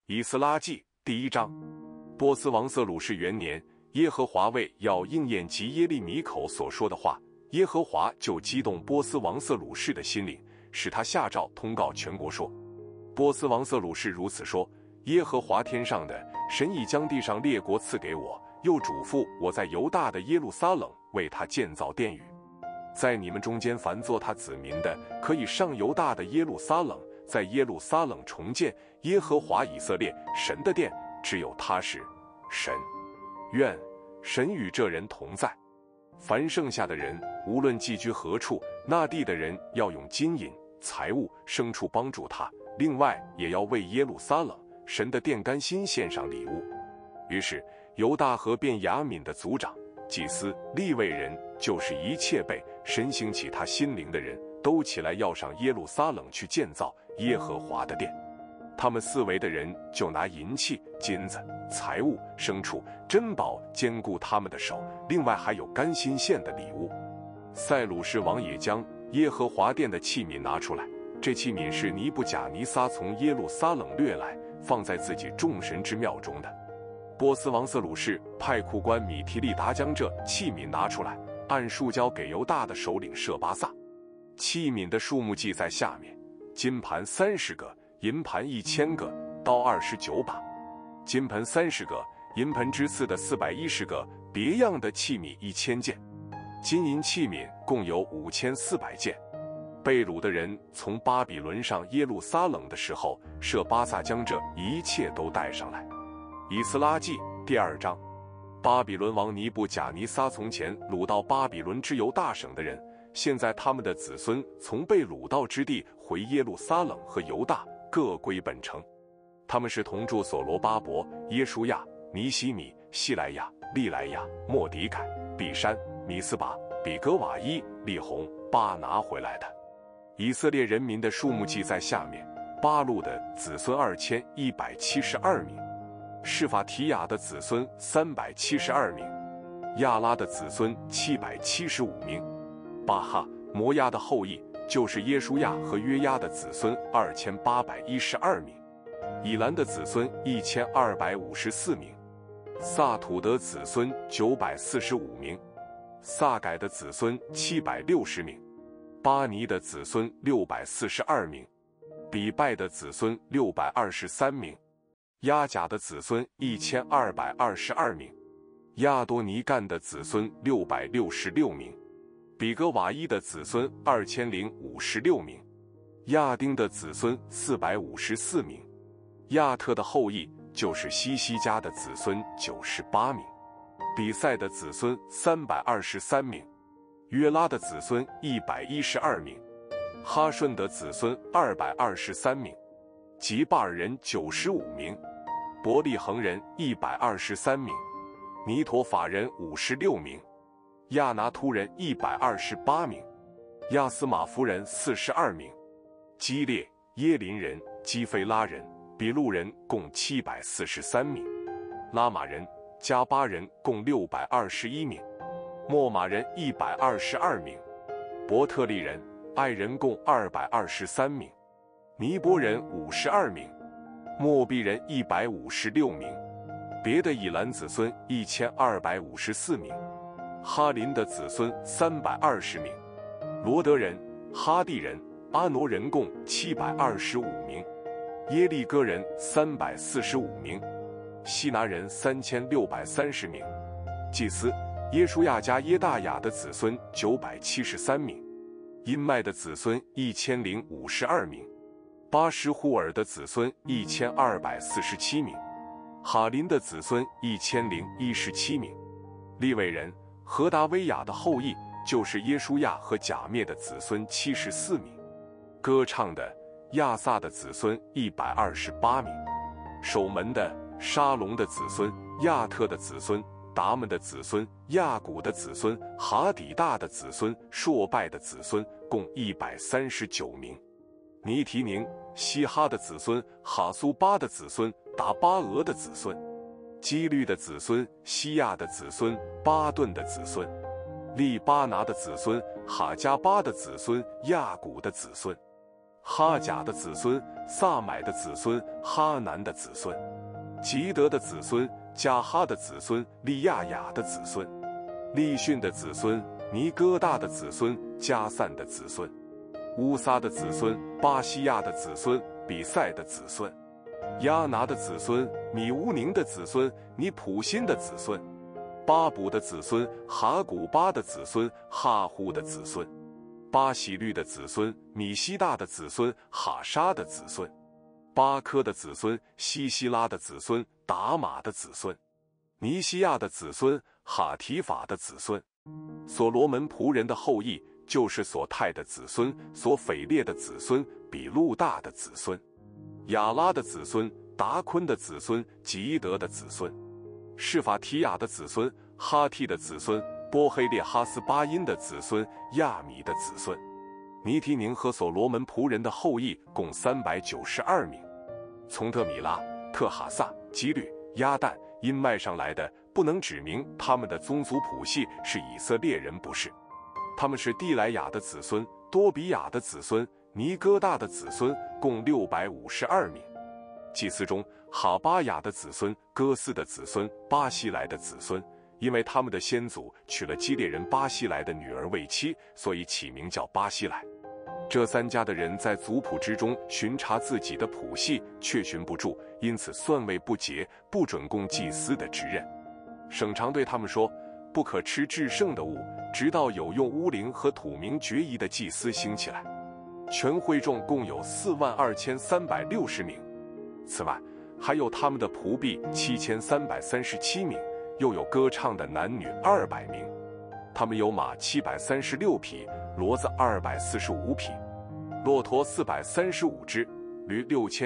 以斯拉记第1章。波斯王色鲁士元年，耶和华为要应验及耶利米口所说的话，耶和华就激动波斯王色鲁士的心灵，使他下诏通告全国说：波斯王色鲁士如此说：耶和华天上的神已将地上列国赐给我，又嘱咐我在犹大的耶路撒冷为他建造殿宇。在你们中间凡做他子民的，可以上犹大的耶路撒冷，在耶路撒冷重建耶和华以色列神的殿，只有他是神。愿神与这人同在。凡剩下的人，无论寄居何处，那地的人要用金银、财物、牲畜帮助他，另外也要为耶路撒冷神的殿甘心献上礼物。于是犹大和便雅悯的族长、祭司、利未人，就是一切被神兴起他心灵的人，都起来要上耶路撒冷去建造耶和华的殿。他们四围的人就拿银器、金子、财物、牲畜、珍宝坚固他们的手，另外还有甘心献的礼物。塞鲁士王也将耶和华殿的器皿拿出来，这器皿是尼布甲尼撒从耶路撒冷掠来，放在自己众神之庙中的。波斯王色鲁士派库官米提利达将这器皿拿出来，按数交给犹大的首领舍巴萨。器皿的数目记在下面：金盘30个，银盘1000个，刀29把，金盆30个，银盆之次的410个，别样的器皿1000件，金银器皿共有5400件。被掳的人从巴比伦上耶路撒冷的时候，舍巴萨将这一切都带上来。以斯拉记第2章。巴比伦王尼布甲尼撒从前掳到巴比伦之犹大省的人，现在他们的子孙从被掳到之地回耶路撒冷和犹大，各归本城。他们是同住所罗巴伯、耶书亚、尼希米、希莱亚、利莱亚、莫迪改、毕山、米斯巴、比格瓦伊、利宏、巴拿回来的。以色列人民的数目记在下面：巴路的子孙2172名，示法提雅的子孙372名，亚拉的子孙775名，巴哈摩亚的后裔，就是耶书亚和约押的子孙2812名，以兰的子孙1254名，萨土的子孙945名，萨改的子孙760名，巴尼的子孙642名，比拜的子孙623名，亚甲的子孙1222名，亚多尼干的子孙666名，比格瓦伊的子孙2056名，亚丁的子孙454名，亚特的后裔，就是西西家的子孙98名，比赛的子孙323名，约拉的子孙112名，哈顺的子孙223名，吉巴尔人95名，伯利恒人123名，尼陀法人56名，亚拿突人128名，亚斯马夫人42名，基列、耶林人、基菲拉人、比路人共743名，拉玛人、加巴人共621名，莫马人122名，伯特利人、爱人共223名，尼波人52名，莫毕人156名，别的以兰子孙1254名，哈林的子孙320名，罗德人、哈地人、阿挪人共725名，耶利哥人345名，希拿人3630名，祭司耶书亚家耶大雅的子孙973名，因麦的子孙1052名，巴什户尔的子孙1247名，哈林的子孙1017名，利未人何达威雅的后裔，就是耶书亚和甲灭的子孙74名，歌唱的亚萨的子孙128名，守门的沙龙的子孙、亚特的子孙、达们的子孙、亚古的子孙、哈底大的子孙、朔拜的子孙共139名，尼提宁、希哈的子孙、哈苏巴的子孙、达巴俄的子孙、基律的子孙、西亚的子孙、巴顿的子孙、利巴拿的子孙、哈加巴的子孙、亚古的子孙、 哈甲的子孙，萨买的子孙，哈南的子孙，吉德的子孙，加哈的子孙，利亚雅的子孙，利逊的子孙，尼哥大的子孙，加散的子孙，乌撒的子孙，巴西亚的子孙，比赛的子孙，亚拿的子孙，米乌宁的子孙，尼普辛的子孙，巴卜的子孙，哈古巴的子孙，哈户的子孙，巴喜律的子孙，米西大的子孙，哈沙的子孙，巴科的子孙，西西拉的子孙，达玛的子孙，尼西亚的子孙，哈提法的子孙，所罗门仆人的后裔，就是所泰的子孙，所斐列的子孙，比路大的子孙，亚拉的子孙，达昆的子孙，吉德的子孙，示法提亚的子孙，哈替的子孙，波黑列哈斯巴因的子孙，亚米的子孙，尼提宁和所罗门仆人的后裔共392名。从特米拉、特哈萨、基律、亚旦因脉上来的，不能指明他们的宗族谱系是以色列人，不是。他们是地莱雅的子孙，多比亚的子孙，尼哥大的子孙，共652名。祭司中，哈巴雅的子孙，哥斯的子孙，巴西来的子孙，因为他们的先祖娶了基列人巴西来的女儿为妻，所以起名叫巴西来。这3家的人在族谱之中巡查自己的谱系，却寻不住，因此算位不洁，不准供祭司的职任。省长对他们说，不可吃至圣的物，直到有用乌灵和土名决疑的祭司兴起来。全会众共有42360名。此外，还有他们的仆婢7337名，又有歌唱的男女200名。他们有马736匹，骡子245匹，骆驼435只，驴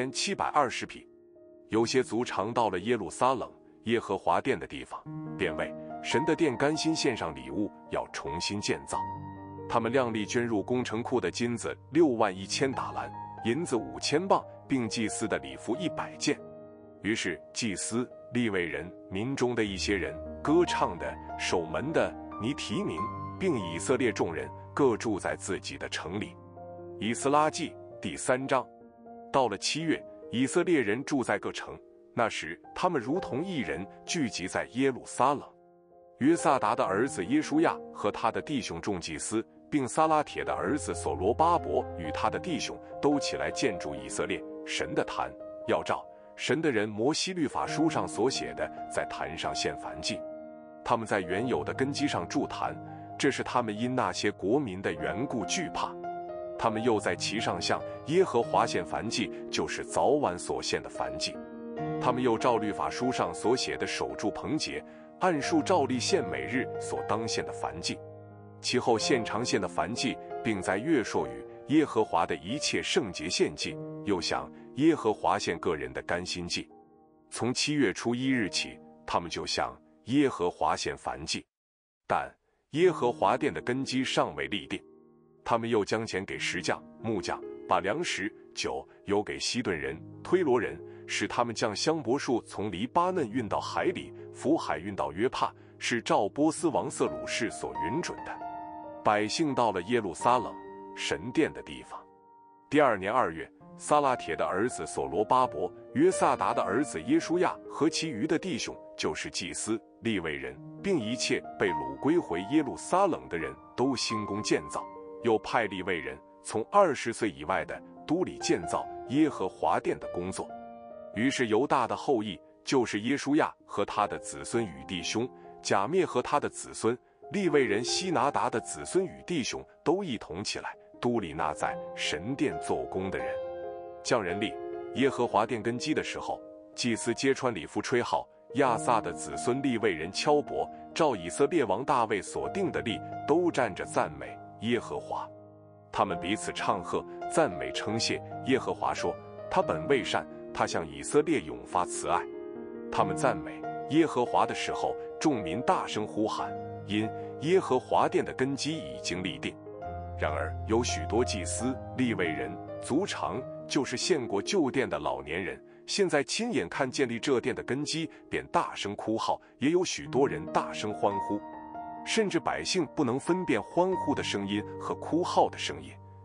6720匹。有些族常到了耶路撒冷耶和华殿的地方，便为神的殿甘心献上礼物，要重新建造。他们量力捐入工程库的金子61000达兰，银子5000磅，并祭司的礼服100件。于是祭司、利未人、民中的一些人、歌唱的、守门的、尼提名，并以色列众人各住在自己的城里。以斯拉记第3章。到了7月，以色列人住在各城，那时他们如同一人聚集在耶路撒冷。约萨达的儿子耶书亚和他的弟兄众祭司，并撒拉铁的儿子所罗巴伯与他的弟兄都起来建筑以色列神的坛，要照神的人摩西律法书上所写的，在坛上献燔祭。他们在原有的根基上筑坛，这是他们因那些国民的缘故惧怕。他们又在其上向耶和华献燔祭，就是早晚所献的燔祭。他们又照律法书上所写的守住棚节，按数照例献每日所当献的燔祭。其后献常献的燔祭，并在月朔与耶和华的一切圣节献祭，又向耶和华献个人的甘心祭。从7月初1日起，他们就向耶和华献燔祭。但耶和华殿的根基尚未立定。他们又将钱给石匠、木匠，把粮食、酒油给西顿人、推罗人，使他们将香柏树从黎巴嫩运到海里，浮海运到约帕，是照波斯王色鲁士所允准的。百姓到了耶路撒冷神殿的地方。第2年2月，撒拉铁的儿子所罗巴伯、约萨达的儿子耶书亚和其余的弟兄，就是祭司、利未人，并一切被掳归回耶路撒冷的人都兴工建造，又派利未人从20岁以外的都里建造耶和华殿的工作。于是犹大的后裔，就是耶书亚和他的子孙与弟兄，甲篾和他的子孙，利未人希拿达的子孙与弟兄，都一同起来，都里那在神殿做工的人。匠人立耶和华殿根基的时候，祭司揭穿礼服吹号，亚萨的子孙利未人敲钹，照以色列王大卫所定的例，都站着赞美耶和华。他们彼此唱和，赞美称谢耶和华，说他本为善，他向以色列永发慈爱。他们赞美耶和华的时候，众民大声呼喊，因耶和华殿的根基已经立定。然而有许多祭司、利未人、族长，就是献过旧殿的老年人，现在亲眼看建立这殿的根基，便大声哭号，也有许多人大声欢呼，甚至百姓不能分辨欢呼的声音和哭号的声音，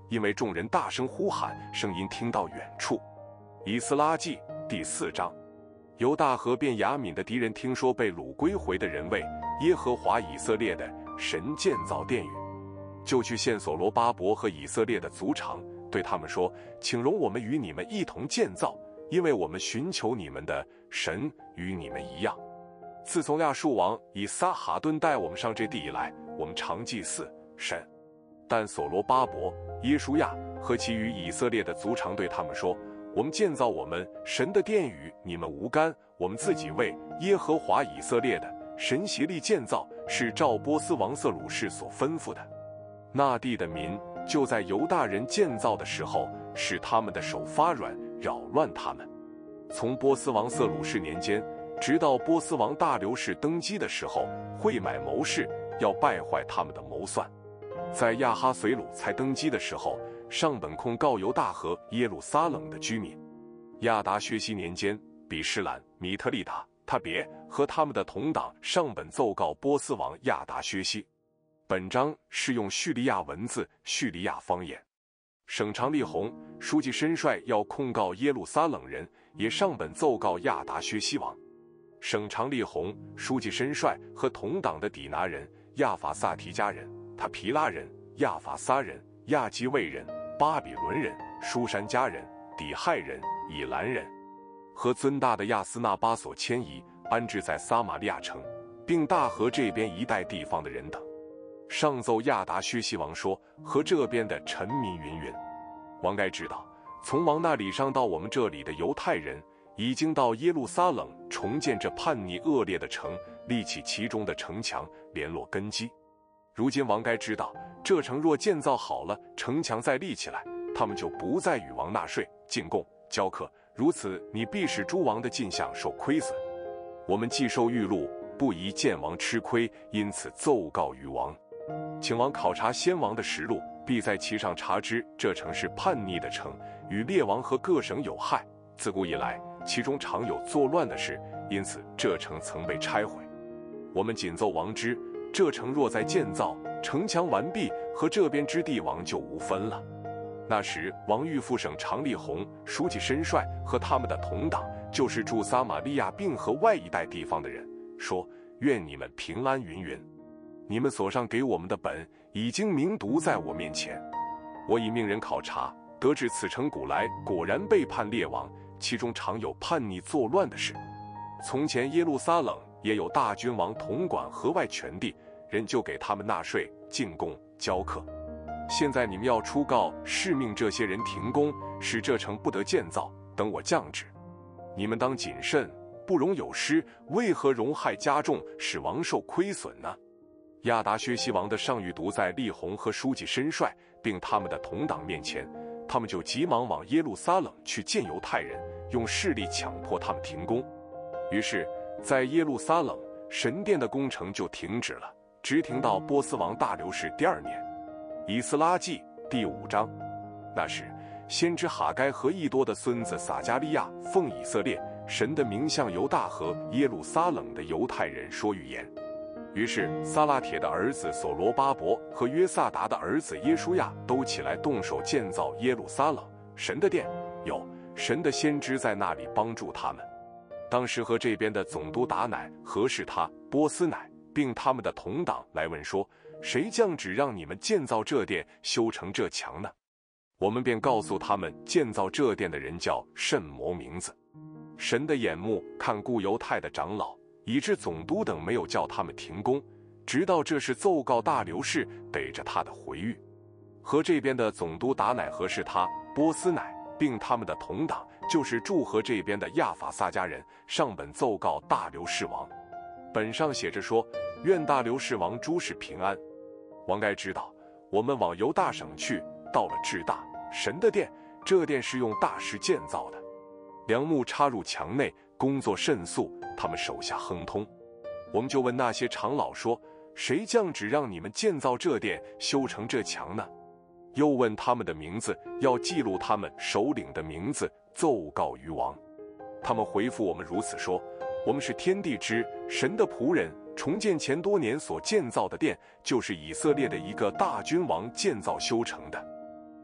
因为众人大声呼喊，声音听到远处。以斯拉记第4章。犹大和便雅悯的敌人听说被掳归回的人为耶和华以色列的神建造殿宇，就去见所罗巴伯和以色列的族长，对他们说：请容我们与你们一同建造，因为我们寻求你们的神与你们一样。自从亚述王以撒哈顿带我们上这地以来，我们常祭祀神。但所罗巴伯、耶书亚和其余以色列的族长对他们说：我们建造我们神的殿宇，你们无干，我们自己为耶和华以色列的神协力建造，是照波斯王色鲁士所吩咐的。那地的民就在犹大人建造的时候，使他们的手发软，扰乱他们。从波斯王色鲁士年间，直到波斯王大流士登基的时候，会买谋士，要败坏他们的谋算。在亚哈随鲁才登基的时候，上本控告犹大和耶路撒冷的居民。亚达薛西年间，比施兰、米特利达、他别和他们的同党上本奏告波斯王亚达薛西。本章是用叙利亚文字、叙利亚方言。省长利宏、书记申帅要控告耶路撒冷人，也上本奏告亚达薛西王。省长利宏、书记申帅和同党的底拿人、亚法萨提加人、他皮拉人、亚法撒人、亚基卫人、巴比伦人、舒山加人、底亥人、以兰人，和尊大的亚斯纳巴所迁移，安置在撒玛利亚城，并大河这边一带地方的人等。上奏亚达薛西王说：和这边的臣民云云。王该知道，从王那里上到我们这里的犹太人，已经到耶路撒冷重建这叛逆恶劣的城，立起其中的城墙，联络根基。如今王该知道，这城若建造好了，城墙再立起来，他们就不再与王纳税、进贡、交课，如此你必使诸王的进项受亏损。我们既受谕录，不宜见王吃亏，因此奏告于王，请王考察先王的实录，必在其上查知这城是叛逆的城，与列王和各省有害。自古以来，其中常有作乱的事，因此这城曾被拆毁。我们谨奏王知，这城若在建造，城墙完毕，和这边之地王就无分了。那时王谕副省长利宏、书记申帅和他们的同党，就是住撒玛利亚并和外一带地方的人，说：愿你们平安云云。你们所上给我们的本已经明读在我面前，我已命人考察，得知此城古来果然背叛列王，其中常有叛逆作乱的事。从前耶路撒冷也有大君王统管河外全地，人就给他们纳税、进贡、交课。现在你们要出告示命这些人停工，使这城不得建造，等我降旨。你们当谨慎，不容有失，为何容害加重，使王受亏损呢？亚达薛西王的上谕读在利宏和书记申帅并他们的同党面前，他们就急忙往耶路撒冷去见犹太人，用势力强迫他们停工。于是在耶路撒冷神殿的工程就停止了，直停到波斯王大流士第2年。以斯拉记第5章。那时先知哈该和益多的孙子撒加利亚奉以色列神的名向犹大和耶路撒冷的犹太人说预言。于是撒拉铁的儿子所罗巴伯和约萨达的儿子耶书亚都起来动手建造耶路撒冷神的殿，有神的先知在那里帮助他们。当时和这边的总督达乃、和士他、波斯乃并他们的同党来问说：谁降旨让你们建造这殿，修成这墙呢？我们便告诉他们，建造这殿的人叫甚魔名字。神的眼目看顾犹太的长老，以致总督等没有叫他们停工，直到这事奏告大流士，逮着他的回谕。和这边的总督达乃、和士他、波斯乃并他们的同党，就是驻和这边的亚法撒加人，上本奏告大流士王。本上写着说：愿大流士王诸事平安。王该知道，我们往犹大省去，到了至大神的殿，这殿是用大石建造的，梁木插入墙内，工作甚速，他们手下亨通。我们就问那些长老说：谁降旨让你们建造这殿，修成这墙呢？又问他们的名字，要记录他们首领的名字，奏告于王。他们回复我们如此说：我们是天地之神的仆人，重建前多年所建造的殿，就是以色列的一个大君王建造修成的。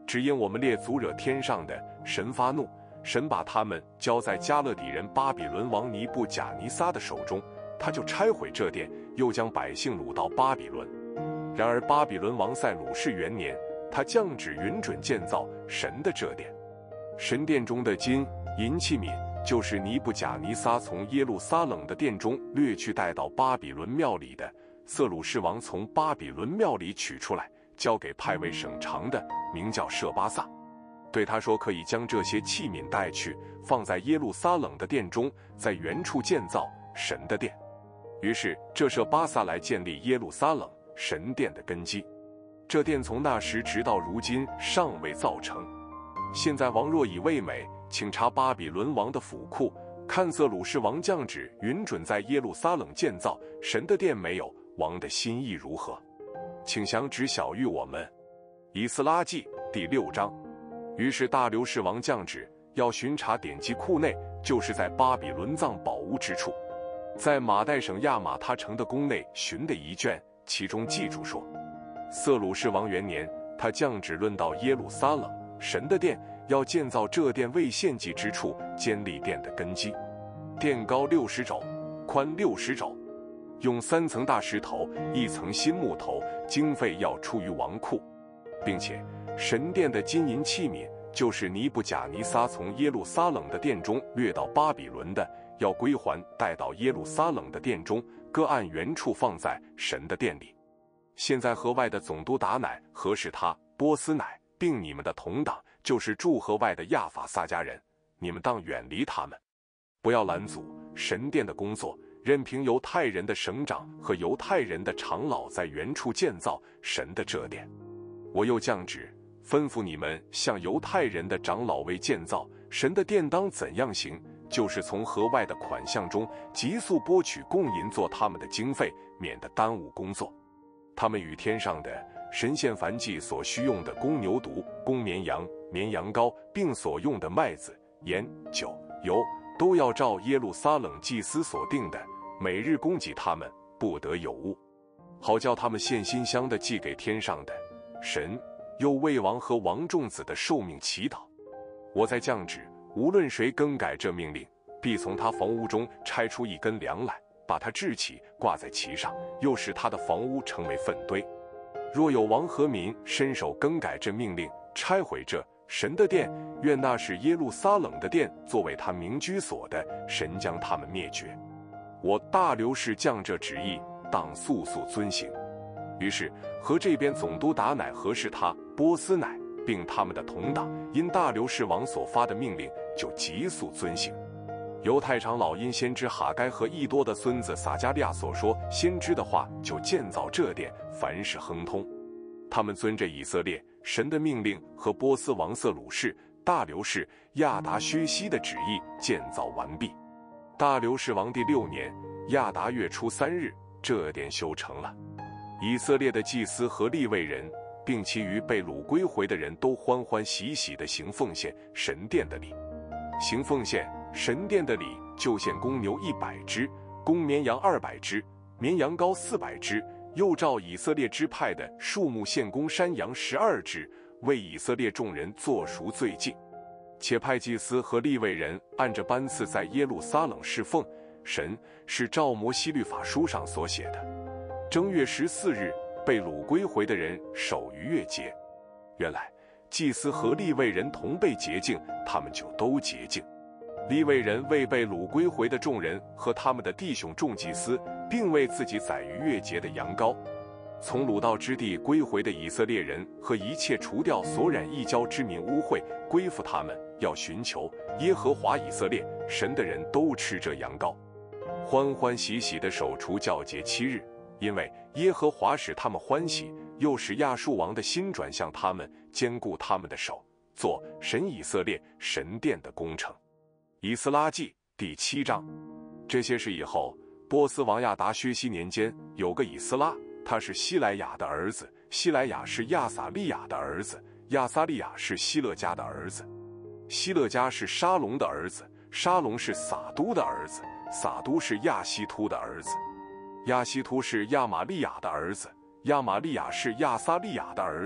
只因我们列祖惹天上的神发怒，神把他们交在加勒底人巴比伦王尼布甲尼撒的手中，他就拆毁这殿，又将百姓掳到巴比伦。然而巴比伦王塞鲁士元年，他降旨允准建造神的这殿。神殿中的金银器皿，就是尼布甲尼撒从耶路撒冷的殿中掠去带到巴比伦庙里的，色鲁士王从巴比伦庙里取出来，交给派为省长的，名叫舍巴萨，对他说，可以将这些器皿带去，放在耶路撒冷的殿中，在原处建造神的殿。于是这舍巴萨来建立耶路撒冷神殿的根基。这殿从那时直到如今尚未造成。现在王若以为美，请查巴比伦王的府库，看色鲁士王降旨允准在耶路撒冷建造神的殿没有，王的心意如何？请详指晓谕我们。以斯拉记第6章。于是大流士王降旨，要巡查典籍库内，就是在巴比伦藏宝屋之处，在马代省亚玛他城的宫内寻的一卷，其中记住说，色鲁士王元年，他降旨论到耶路撒冷神的殿，要建造这殿为献祭之处，坚立殿的根基。殿高60肘，宽60肘，用3层大石头，1层新木头，经费要出于王库，并且神殿的金银器皿，就是尼布甲尼撒从耶路撒冷的殿中掠到巴比伦的，要归还带到耶路撒冷的殿中，各按原处放在神的殿里。现在河外的总督达乃和使他波斯乃，并你们的同党，就是住河外的亚法撒迦人，你们当远离他们，不要拦阻神殿的工作，任凭犹太人的省长和犹太人的长老在原处建造神的这殿。我又降旨吩咐你们向犹太人的长老为建造神的殿当怎样行，就是从河外的款项中急速拨取供银做他们的经费，免得耽误工作。他们与天上的神献燔祭所需用的公牛犊、公绵羊、绵羊羔，并所用的麦子、盐、酒、油，都要照耶路撒冷祭司所定的，每日供给他们，不得有误，好叫他们献馨香的祭给天上的神，又为王和王众子的寿命祈祷。我再降旨，无论谁更改这命令，必从他房屋中拆出一根梁来，把它支起，挂在其上，又使他的房屋成为粪堆。若有王和民伸手更改这命令，拆毁这神的殿，愿那使耶路撒冷的殿作为他民居所的，神将他们灭绝。我大流士降这旨意，当速速遵行。于是和这边总督达乃和使他波斯乃，并他们的同党，因大流士王所发的命令，就急速遵行。犹太长老因先知哈该和益多的孙子撒迦利亚所说先知的话，就建造这殿，凡事亨通。他们遵着以色列神的命令和波斯王色鲁士、大流士、亚达薛西的旨意建造完毕。大流士王第6年亚达月初3日，这殿修成了。以色列的祭司和利未人，并其余被掳归回的人都欢欢喜喜地行奉献神殿的礼。行奉献神殿的礼，就献公牛100只，公绵羊200只，绵羊羔400只，又照以色列支派的数目献公山羊12只，为以色列众人做赎罪祭。且派祭司和利未人按着班次在耶路撒冷侍奉神，是照摩西律法书上所写的。正月14日，被掳归回的人守逾越节。原来祭司和利未人同被洁净，他们就都洁净。利未人为被掳归回的众人和他们的弟兄众祭司，并为自己宰逾越节的羊羔。从掳到之地归回的以色列人和一切除掉所染异教之民污秽，归附他们，要寻求耶和华以色列神的人都吃这羊羔，欢欢喜喜地守除酵节7日，因为耶和华使他们欢喜，又使亚述王的心转向他们，坚固他们的手，做神以色列神殿的工程。以斯拉记第7章。这些事以后，波斯王亚达薛西年间，有个以斯拉，他是希莱雅的儿子，希莱雅是亚撒利雅的儿子，亚撒利雅是希勒家的儿子，希勒家是沙龙的儿子，沙龙是撒都的儿子，撒都是亚希突的儿子，亚希突是亚玛利亚的儿子，亚玛利亚是亚撒利雅的儿子，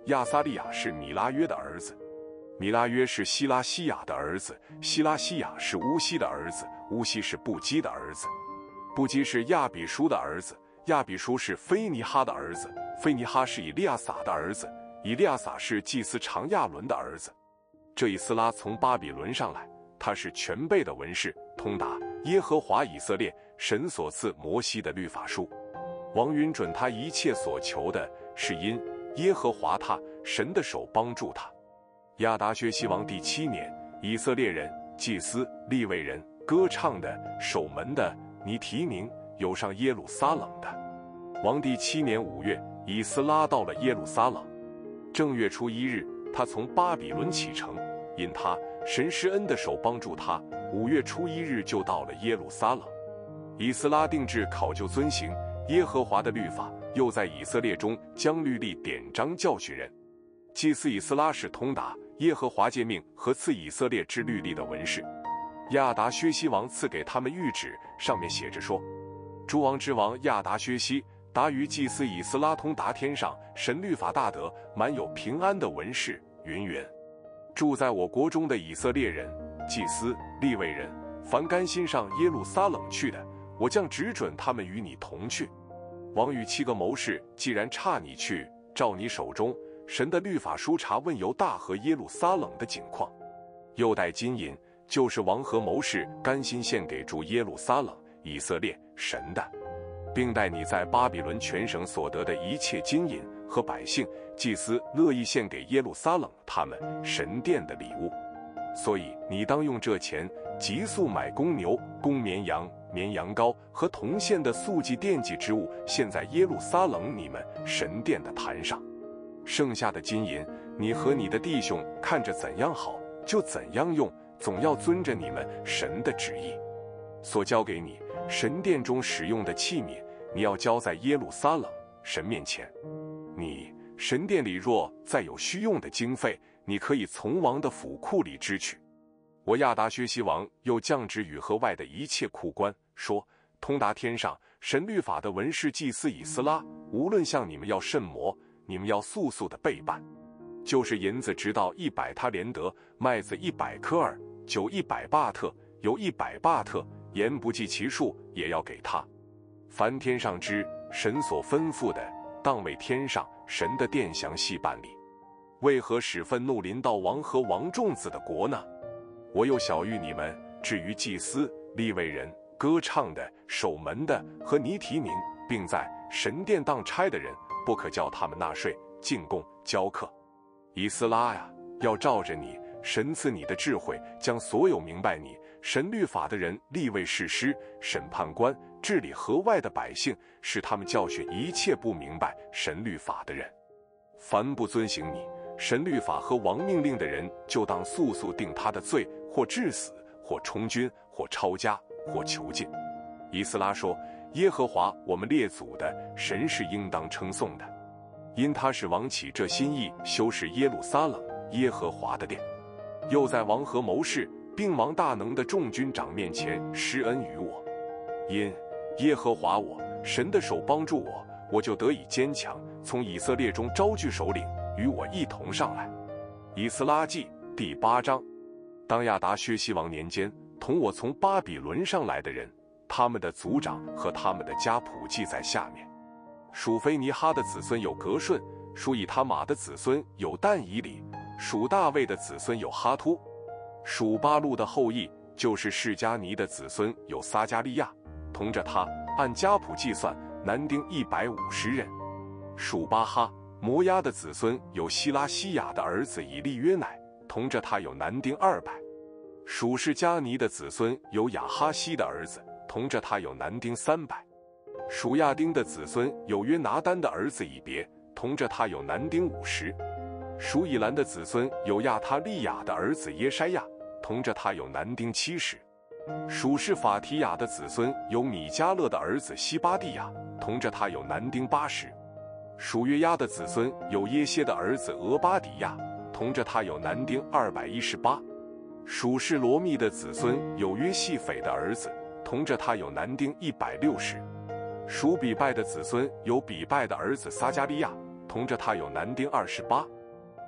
亚撒利亚是米拉约的儿子，米拉约是希拉西亚的儿子，希拉西亚是乌西的儿子，乌西是布基的儿子，布基是亚比书的儿子，亚比书是菲尼哈的儿子，菲尼哈是以利亚撒的儿子，以利亚撒是祭司长亚伦的儿子。这以斯拉从巴比伦上来，他是全备的文士，通达耶和华以色列神所赐摩西的律法书。王允准他一切所求的，是因耶和华他神的手帮助他。亚达薛西王第7年，以色列人、祭司、利未人、歌唱的、守门的、尼提宁有上耶路撒冷的。王第7年5月，以斯拉到了耶路撒冷。正月初1日，他从巴比伦启程，因他神施恩的手帮助他，5月初1日就到了耶路撒冷。以斯拉定制考究遵行耶和华的律法，又在以色列中将律例典章教训人。祭司以斯拉是通达耶和华诫命和赐以色列之律例的文士。亚达薛西王赐给他们谕旨，上面写着说：诸王之王亚达薛西达于祭司以斯拉通达天上神律法大德，满有平安的文士，云云。住在我国中的以色列人、祭司、利未人，凡甘心上耶路撒冷去的，我将只准他们与你同去。王与7个谋士既然差你去，照你手中神的律法书查问犹大和耶路撒冷的景况，又带金银，就是王和谋士甘心献给住耶路撒冷以色列神的，并带你在巴比伦全省所得的一切金银和百姓、祭司乐意献给耶路撒冷他们神殿的礼物。所以你当用这钱急速买公牛、公绵羊、绵羊羔和铜线的素祭奠祭之物，献在耶路撒冷你们神殿的坛上。剩下的金银，你和你的弟兄看着怎样好，就怎样用，总要遵着你们神的旨意。所交给你神殿中使用的器皿，你要交在耶路撒冷神面前。你神殿里若再有需用的经费，你可以从王的府库里支取。我亚达薛西王又降旨与河外的一切库官，说：通达天上神律法的文士祭司以斯拉，无论向你们要甚么，你们要速速的备办，就是银子直到100他连得，麦子100科尔，酒100巴特，油100巴特，盐不计其数，也要给他。凡天上之神所吩咐的，当为天上神的殿详细办理。为何使愤怒临到王和王众子的国呢？我又晓谕你们，至于祭司、利未人、歌唱的、守门的和尼提宁，并在神殿当差的人，不可叫他们纳税、进贡、交课。以斯拉呀，要照着你神赐你的智慧，将所有明白你神律法的人立为士师、审判官，治理河外的百姓，使他们教训一切不明白神律法的人。凡不遵行你神律法和王命令的人，就当速速定他的罪，或治死，或充军，或抄家，或囚禁。以斯拉说：耶和华我们列祖的神是应当称颂的，因他使王起这心意，修饰耶路撒冷耶和华的殿，又在王和谋士并王大能的众军长面前施恩于我。因耶和华我神的手帮助我，我就得以坚强，从以色列中招聚首领，与我一同上来。以斯拉记第8章。当亚达薛西王年间，同我从巴比伦上来的人，他们的族长和他们的家谱记在下面。属菲尼哈的子孙有革顺，属以他玛的子孙有但以理，属大卫的子孙有哈突，属巴路的后裔就是示迦尼的子孙有撒加利亚，同着他按家谱计算，男丁150人。属巴哈摩押的子孙有希拉西亚的儿子以利约乃，同着他有男丁200。属示迦尼的子孙有亚哈西的儿子，同着他有男丁300。属亚丁的子孙有约拿单的儿子以别，同着他有男丁50。属以兰的子孙有亚他利亚的儿子耶筛亚，同着他有男丁70。属示法提亚的子孙有米迦勒的儿子西巴地亚，同着他有男丁80。属约押的子孙有耶歇的儿子俄巴底亚，同着他有男丁218。属示罗密的子孙有约细斐的儿子，同着他有男丁160。属比拜的子孙有比拜的儿子撒加利亚，同着他有男丁28。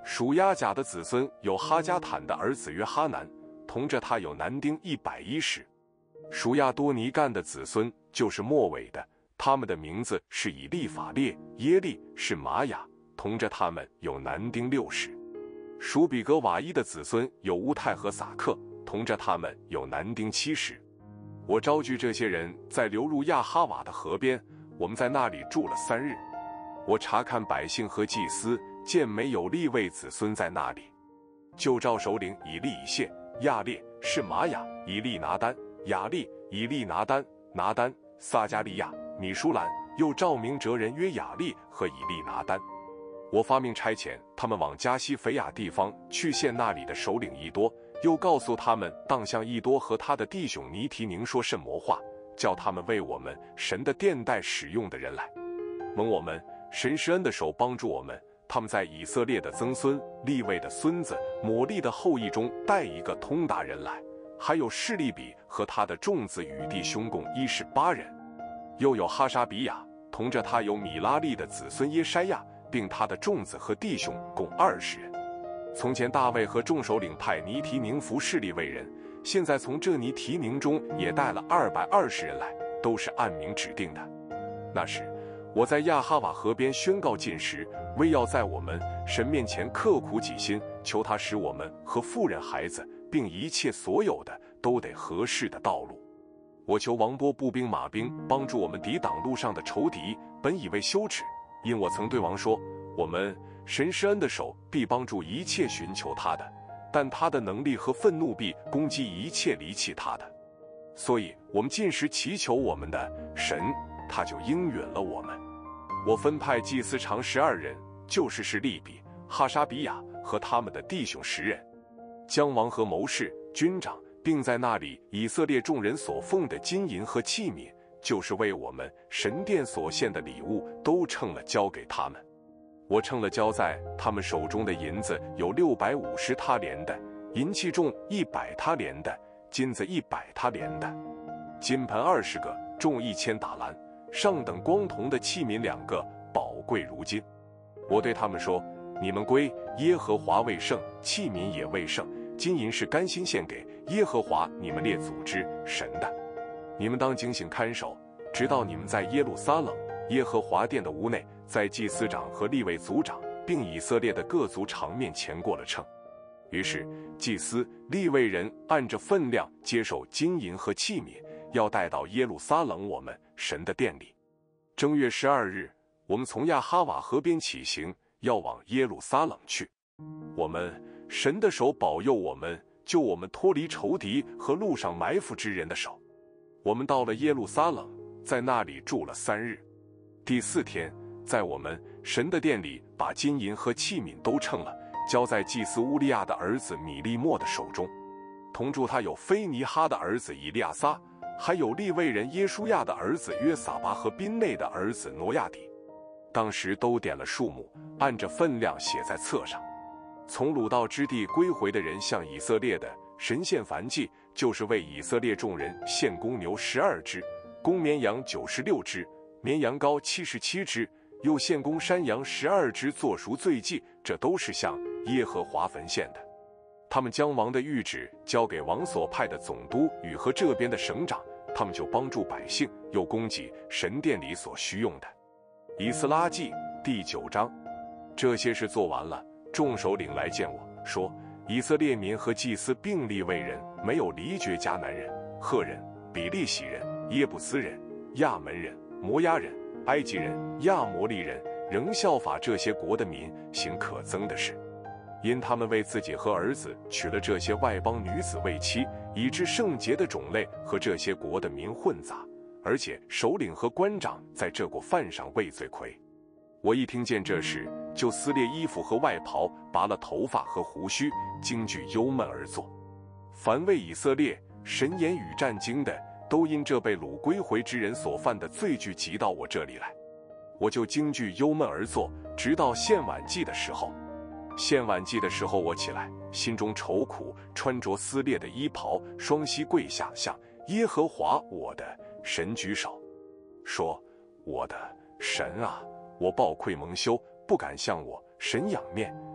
属亚甲的子孙有哈加坦的儿子约哈南，同着他有男丁110。属亚多尼干的子孙就是末尾的，他们的名字是以利法列、耶利是玛雅，同着他们有男丁60。属比格瓦伊的子孙有乌泰和撒克，同着他们有男丁70。我招聚这些人，在流入亚哈瓦的河边，我们在那里住了3日。我查看百姓和祭司，见没有利未子孙在那里，就召首领以利以谢、亚列、是玛雅、以利拿单、雅利、以利拿单、拿单、撒加利亚、米舒兰，又召明哲人约雅利和以利拿单。我发命差遣他们往加西腓亚地方去见那里的首领易多，又告诉他们当向易多和他的弟兄尼提宁说甚魔话，叫他们为我们神的殿带使用的人来。蒙我们神施恩的手帮助我们，他们在以色列的曾孙、利未的孙子、抹利的后裔中带一个通达人来，还有示利比和他的众子与弟兄共18人，又有哈沙比亚，同着他有米拉利的子孙耶筛亚，并他的众子和弟兄共20人。从前大卫和众首领派尼提宁服侍利未人，现在从这尼提宁中也带了220人来，都是按名指定的。那时我在亚哈瓦河边宣告禁食，为要在我们神面前刻苦己心，求他使我们和妇人孩子并一切所有的都得合适的道路。我求王波步兵马兵帮助我们抵挡路上的仇敌，本以为羞耻，因我曾对王说，我们神施恩的手必帮助一切寻求他的，但他的能力和愤怒必攻击一切离弃他的。所以我们禁食祈求我们的神，他就应允了我们。我分派祭司长12人，就是示利比、哈沙比亚和他们的弟兄10人，将王和谋士、军长，并在那里以色列众人所奉的金银和器皿，就是为我们神殿所献的礼物，都称了交给他们。我称了交在他们手中的银子有650他连的，银器重100他连的，金子100他连的，金盆20个，重1000达兰，上等光铜的器皿2个，宝贵如金。我对他们说，你们归耶和华为圣，器皿也为圣，金银是甘心献给耶和华你们列祖之神的。你们当警醒看守，直到你们在耶路撒冷耶和华殿的屋内，在祭司长和利未族长并以色列的各族长面前过了秤。于是祭司、利未人按着分量接受金银和器皿，要带到耶路撒冷我们神的殿里。正月12日，我们从亚哈瓦河边起行，要往耶路撒冷去。我们神的手保佑我们，救我们脱离仇敌和路上埋伏之人的手。我们到了耶路撒冷，在那里住了3日。第4天，在我们神的殿里，把金银和器皿都称了，交在祭司乌利亚的儿子米利莫的手中。同住他有菲尼哈的儿子以利亚撒，还有利未人耶书亚的儿子约撒巴和宾内的儿子挪亚底。当时都点了数目，按着分量写在册上。从鲁道之地归回的人向以色列的神献燔祭，就是为以色列众人献公牛12只，公绵羊96只，绵羊羔77只，又献公山羊12只做赎罪祭，这都是向耶和华焚献的。他们将王的谕旨交给王所派的总督与和这边的省长，他们就帮助百姓，又供给神殿里所需用的。以斯拉记第9章。这些事做完了，众首领来见我说，以色列民和祭司并利未人没有离绝迦南人、赫人、比利洗人、耶布斯人、亚门人、摩押人、埃及人、亚摩利人，仍效法这些国的民，行可憎的事。因他们为自己和儿子娶了这些外邦女子为妻，以致圣洁的种类和这些国的民混杂，而且首领和官长在这国犯上畏罪魁。我一听见这事，就撕裂衣服和外袍，拔了头发和胡须，惊惧忧闷而坐。凡为以色列神言语战惊的，都因这被掳归回之人所犯的罪聚集到我这里来。我就惊惧忧闷而坐，直到献晚祭的时候。献晚祭的时候，我起来，心中愁苦，穿着撕裂的衣袍，双膝跪下，向耶和华我的神举手，说：我的神啊，我抱愧蒙羞，不敢向我神仰面，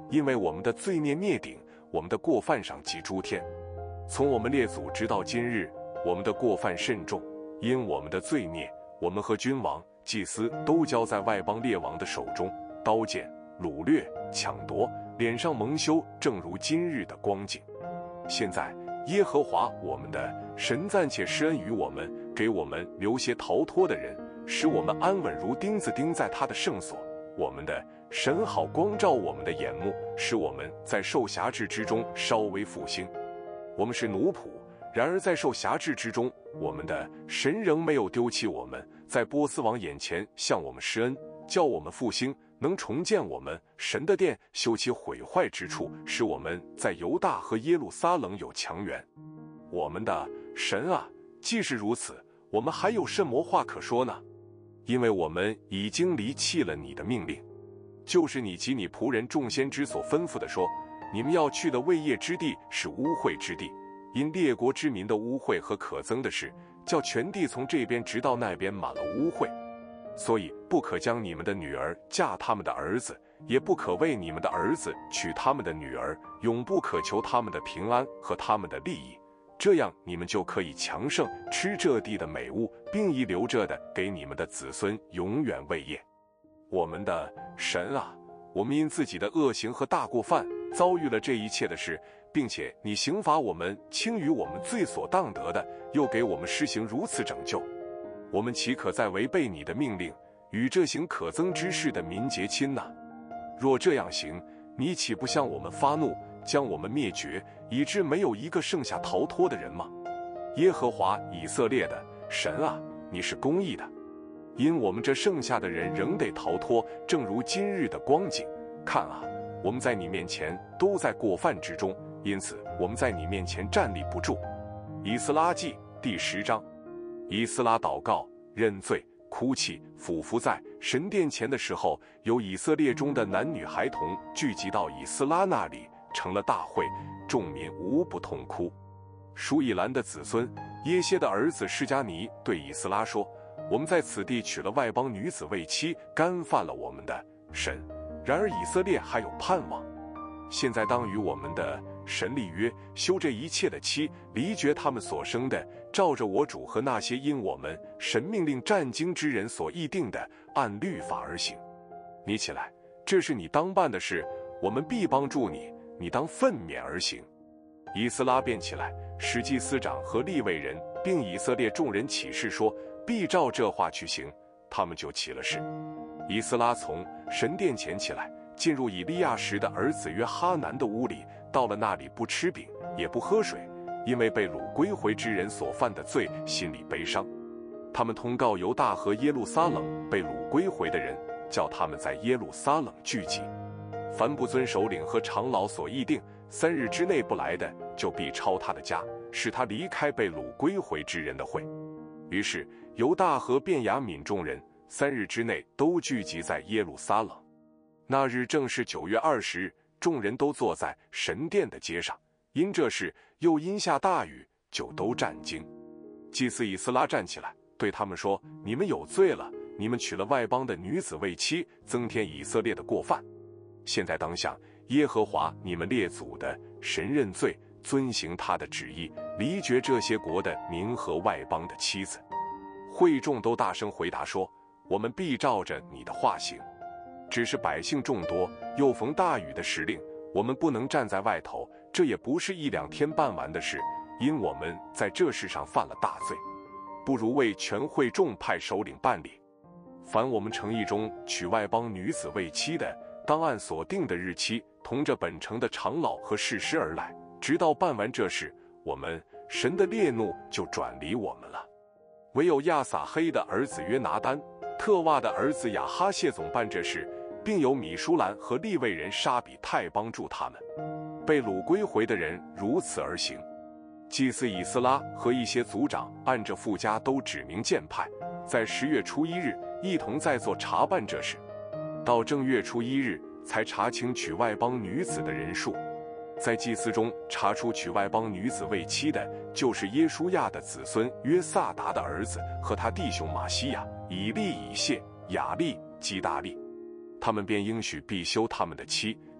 因为我们的罪孽灭顶，我们的过犯上及诸天。从我们列祖直到今日，我们的过犯甚重，因我们的罪孽，我们和君王、祭司都交在外邦列王的手中，刀剑、掳掠、抢夺，脸上蒙羞，正如今日的光景。现在耶和华我们的神暂且施恩于我们，给我们留些逃脱的人，使我们安稳如钉子钉在他的圣所。我们的神好光照我们的眼目，使我们在受辖制之中稍微复兴。我们是奴仆，然而在受辖制之中，我们的神仍没有丢弃我们，在波斯王眼前向我们施恩，叫我们复兴，能重建我们神的殿，修其毁坏之处，使我们在犹大和耶路撒冷有强援。我们的神啊，既是如此，我们还有什么话可说呢？因为我们已经离弃了你的命令，就是你及你仆人众先知所吩咐的说，你们要去的为业之地是污秽之地，因列国之民的污秽和可憎的事，叫全地从这边直到那边满了污秽。所以不可将你们的女儿嫁他们的儿子，也不可为你们的儿子娶他们的女儿，永不可求他们的平安和他们的利益，这样你们就可以强盛，吃这地的美物，并遗留着的给你们的子孙永远为业。我们的神啊，我们因自己的恶行和大过犯遭遇了这一切的事，并且你刑罚我们轻于我们罪所当得的，又给我们施行如此拯救，我们岂可再违背你的命令，与这行可憎之事的民结亲呢？若这样行，你岂不向我们发怒，将我们灭绝，以致没有一个剩下逃脱的人吗？耶和华以色列的神啊，你是公义的，因我们这剩下的人仍得逃脱，正如今日的光景。看啊，我们在你面前都在过犯之中，因此我们在你面前站立不住。以斯拉记第10章。以斯拉祷告、认罪、哭泣、俯伏在神殿前的时候，有以色列中的男女孩童聚集到以斯拉那里，成了大会，众民无不痛哭。舒以兰的子孙耶歇的儿子示迦尼对以斯拉说，我们在此地娶了外邦女子为妻，干犯了我们的神，然而以色列还有盼望。现在当与我们的神立约，休这一切的妻，离绝他们所生的，照着我主和那些因我们神命令战经之人所议定的，按律法而行。你起来，这是你当办的事，我们必帮助你，你当奋勉而行。以斯拉便起来，使祭司长和利未人并以色列众人起誓说，必照这话去行。他们就起了誓。以斯拉从神殿前起来，进入以利亚时的儿子约哈南的屋里，到了那里不吃饼，也不喝水，因为被掳归回之人所犯的罪，心里悲伤。他们通告犹大和耶路撒冷被掳归回的人，叫他们在耶路撒冷聚集。凡不遵首领和长老所议定3日之内不来的，就必抄他的家，使他离开被掳归回之人的会。于是犹大和便雅悯众人3日之内都聚集在耶路撒冷。那日正是9月20日，众人都坐在神殿的街上，因这事又因下大雨，就都战惊。祭司以斯拉站起来，对他们说，你们有罪了，你们娶了外邦的女子为妻，增添以色列的过犯。现在当向耶和华你们列祖的神认罪，遵行他的旨意，离绝这些国的民和外邦的妻子。会众都大声回答说，我们必照着你的话行。只是百姓众多，又逢大雨的时令，我们不能站在外头，这也不是1-2天办完的事，因我们在这事上犯了大罪，不如为全会众派首领办理。凡我们城邑中娶外邦女子为妻的，当按所定的日期，同着本城的长老和士师而来，直到办完这事，我们神的烈怒就转离我们了。唯有亚撒黑的儿子约拿单、特瓦的儿子亚哈谢总办这事，并有米舒兰和利未人沙比泰帮助他们。被掳归回的人如此而行。祭司以斯拉和一些族长按着父家都指名荐派，在10月初1日一同在座查办这事。到正月初1日才查清娶外邦女子的人数。在祭司中查出娶外邦女子为妻的，就是耶书亚的子孙约萨达的儿子和他弟兄马西亚、以利、以谢、雅利、基大利。他们便应许必休他们的妻，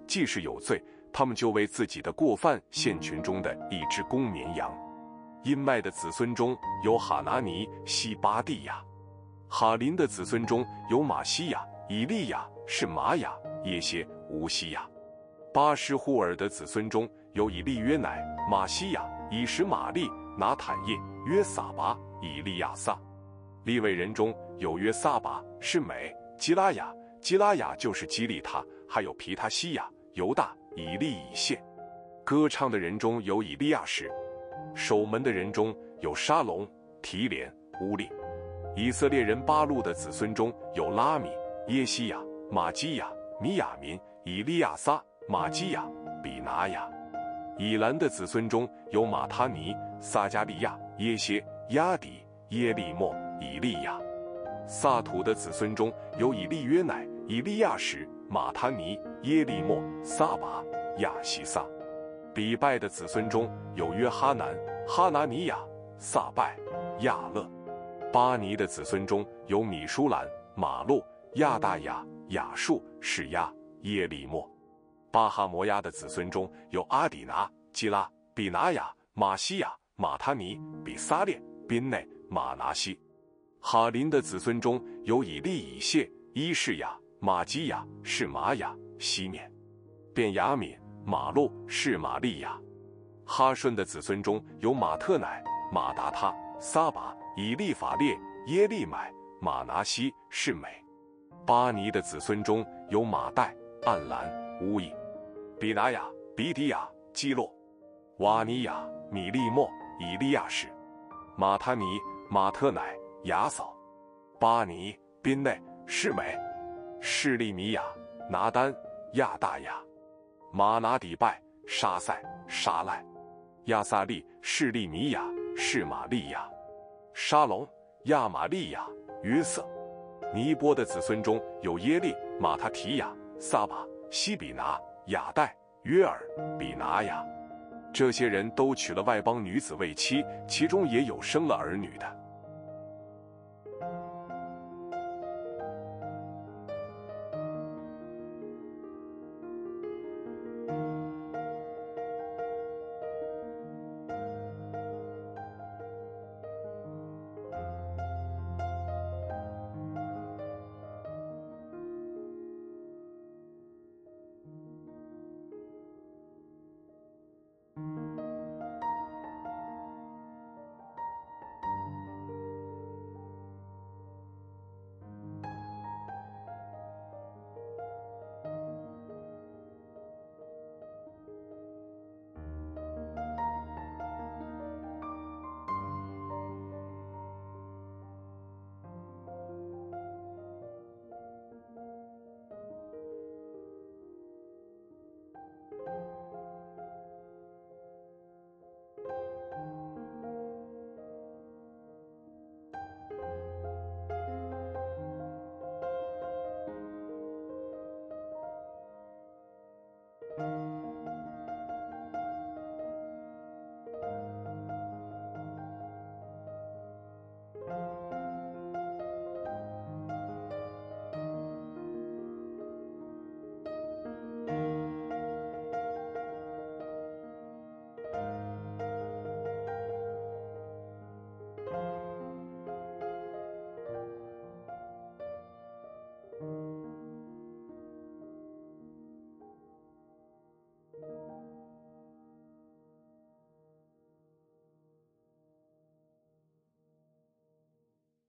既是有罪，他们就为自己的过犯献群中的一只公绵羊。音麦的子孙中有哈拿尼、西巴蒂亚；哈林的子孙中有马西亚、以利亚、是玛雅、耶歇、乌西亚；巴施户尔的子孙中有以利约乃、马西亚、以实玛利、拿坦叶、约撒拔、以利亚撒；利未人中有约撒拔、是美、基拉雅，基拉雅就是基利他，还有皮他西亚、犹大、以利以谢。歌唱的人中有以利亚什，守门的人中有沙龙、提连、乌利。以色列人巴路的子孙中有拉米、耶西亚、马基亚、米亚民、以利亚撒、马基亚、比拿雅。以兰的子孙中有马他尼、撒加利亚、耶歇、亚底、耶利莫、以利亚。萨土的子孙中有以利约乃、以利亚什、马他尼、耶利莫、撒拔、亚西撒。比拜的子孙中有约哈南、哈拿尼亚、撒拜、亚勒。巴尼的子孙中有米舒兰、马路、亚大雅、亚述、士亚、耶利莫。巴哈摩亚的子孙中有阿底拿、基拉、比拿雅、马西亚、马他尼、比撒列、宾内、马拿西。哈林的子孙中有以利以谢、伊士亚、马基亚、是玛雅、西缅。便雅悯、马路、是玛利亚。哈顺的子孙中有马特乃、马达他、撒拔、以利法列、耶利买、马拿西、是美。巴尼的子孙中有马代、暗兰、乌以。比拿雅、比底亚、基洛。瓦尼亚、米利莫、以利亚什。马他尼、马特乃、雅扫。巴尼、宾内、是美。示利米亚、拿丹、亚大雅。马拿底拜、沙塞、沙赖。亚撒利、示利米亚、是玛利亚。沙龙、亚玛利亚、约瑟。尼波的子孙中有耶利、马他提亚、撒巴、西比拿、雅代、约尔、比拿雅。这些人都娶了外邦女子为妻，其中也有生了儿女的。